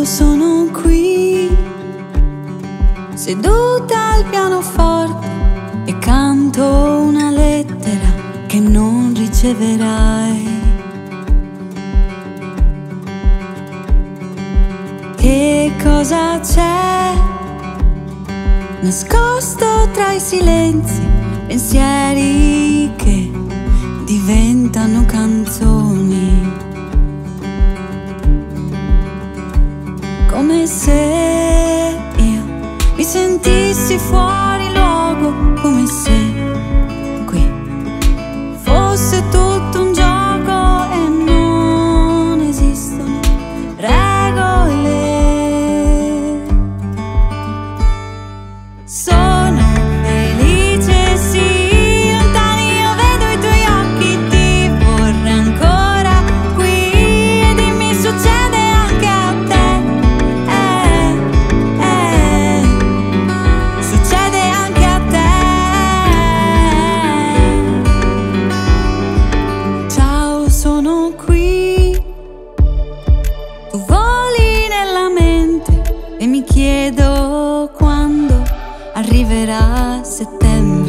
sono qui, seduta al pianoforte e canto una lettera che non riceverai. Che cosa c'è nascosto tra i silenzi, pensieri che diventano canzoni? Come se io mi sentissi fuori luogo, come se qui fosse tutto un gioco e non esistono regole. Sono felice, sì, lontani io vedo i tuoi occhi, ti vorrei ancora qui e dimmi succede anche a te. Succede anche a te. Ciao, sono qui, tu voli nella mente e mi chiedo quando arriverà settembre.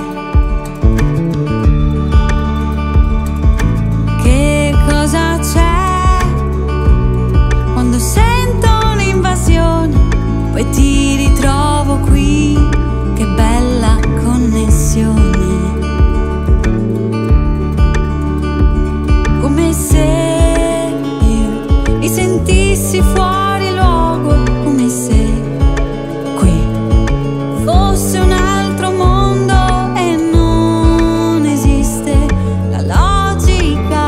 Che cosa c'è quando sento un'invasione, poi ti ritrovo qui, che bella connessione. Come se io mi sentissi fuori luogo, come se qui fosse un altro mondo e non esiste la logica.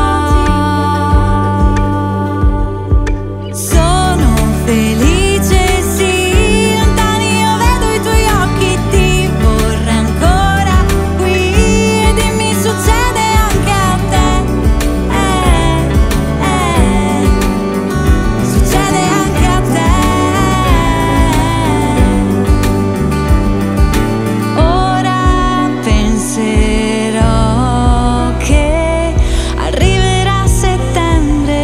Sono felice, sì, lontani io vedo i tuoi occhi, ti vorrei ancora qui e dimmi succede anche a te. Succede anche a te. Ora penserò che arriverà settembre.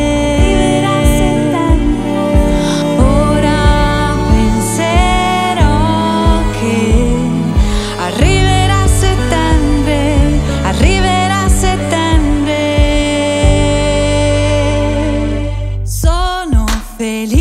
Ora penserò che arriverà settembre, arriverà settembre. Sono felice.